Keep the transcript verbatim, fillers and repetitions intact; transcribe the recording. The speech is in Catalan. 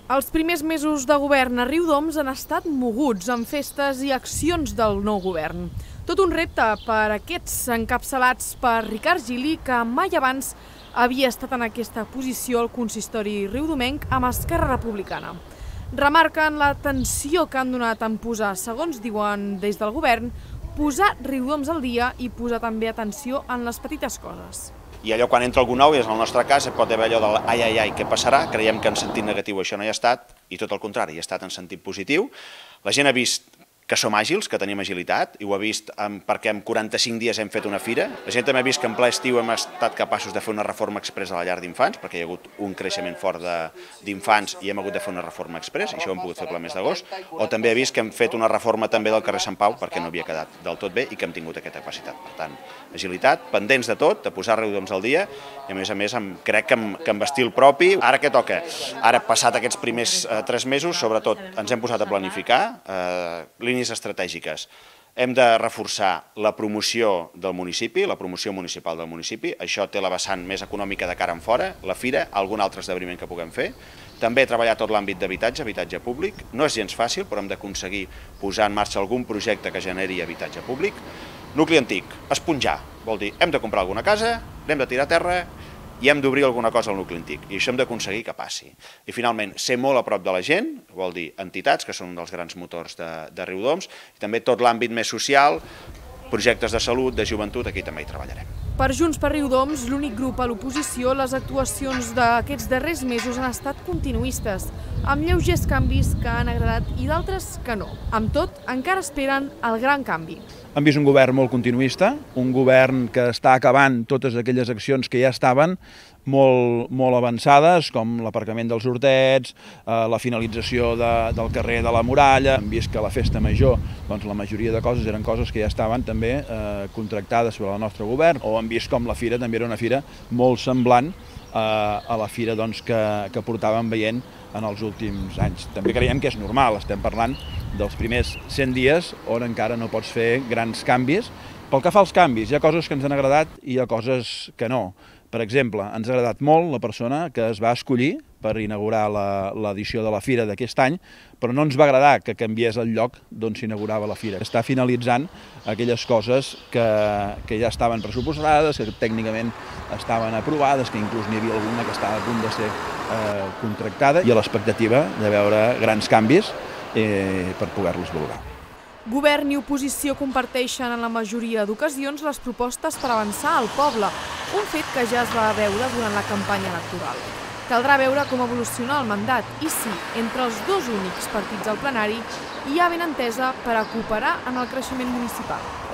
Els primers mesos de govern a Riudoms han estat moguts amb festes i accions del nou govern. Tot un repte per aquests encapçalats per Ricard Gili, que mai abans havia estat en aquesta posició al consistori riudomenc amb Esquerra Republicana. Remarquen la tensió que han donat en posar, segons diuen des del govern, posar Riudoms al dia i posar també atenció en les petites coses. I allò quan entra algú nou, és en el nostre cas, pot haver allò del ai, ai, ai, què passarà? Creiem que en sentit negatiu això no hi ha estat, i tot el contrari, hi ha estat en sentit positiu. La gent ha vist que som àgils, que tenim agilitat, i ho ha vist perquè en quaranta-cinc dies hem fet una fira. La gent també ha vist que en ple estiu hem estat capaços de fer una reforma express a la llar d'infants, perquè hi ha hagut un creixement fort d'infants i hem hagut de fer una reforma express, i això ho hem pogut fer el mes d'agost. O també ha vist que hem fet una reforma també del carrer Sant Pau, perquè no havia quedat del tot bé i que hem tingut aquesta capacitat. Per tant, agilitat, pendents de tot, de posar Riudoms al dia, i a més a més crec que amb, que amb estil propi. Ara què toca? Ara, passat aquests primers eh, tres mesos, sobretot ens hem posat a planificar eh, línies estratègiques. Hem de reforçar la promoció del municipi, la promoció municipal del municipi. Això té la vessant més econòmica de cara en fora, la fira, algun altre esdeveniment que puguem fer. També treballar tot l'àmbit d'habitatge, habitatge públic. No és gens fàcil, però hem d'aconseguir posar en marxa algun projecte que generi habitatge públic. Nucli antic, esponjar, vol dir, hem de comprar alguna casa, l'hem de tirar a terra i hem d'obrir alguna cosa al nucli antic, i això hem d'aconseguir que passi. I finalment, ser molt a prop de la gent, vol dir entitats, que són un dels grans motors de, de Riudoms, i també tot l'àmbit més social, projectes de salut, de joventut, aquí també hi treballarem. Per Junts per Riudoms, l'únic grup a l'oposició, les actuacions d'aquests darrers mesos han estat continuistes, amb lleugers canvis que han agradat i d'altres que no. Amb tot, encara esperen el gran canvi. Hem vist un govern molt continuista, un govern que està acabant totes aquelles accions que ja estaven molt, molt avançades, com l'aparcament dels hortets, eh, la finalització de, del carrer de la Muralla. Hem vist que a la festa major, doncs, la majoria de coses eren coses que ja estaven també eh, contractades per al nostre govern, o hem vist com la fira també era una fira molt semblant eh, a la fira doncs, que, que portàvem veient en els últims anys. També creiem que és normal, estem parlant dels primers cent dies on encara no pots fer grans canvis. Pel que fa als canvis, hi ha coses que ens han agradat i hi ha coses que no. Per exemple, ens ha agradat molt la persona que es va escollir per inaugurar l'edició de la fira d'aquest any, però no ens va agradar que canviés el lloc d'on s'inaugurava la fira. Està finalitzant aquelles coses que, que ja estaven pressupostades, que tècnicament estaven aprovades, que inclús n'hi havia alguna que estava a punt de ser eh, contractada, i a l'expectativa de veure grans canvis eh, per poder-los valorar. Govern i oposició comparteixen en la majoria d'ocasions les propostes per avançar al poble, un fet que ja es va veure durant la campanya electoral. Caldrà veure com evoluciona el mandat i si, entre els dos únics partits al plenari, hi ha ben entesa per a cooperar en el creixement municipal.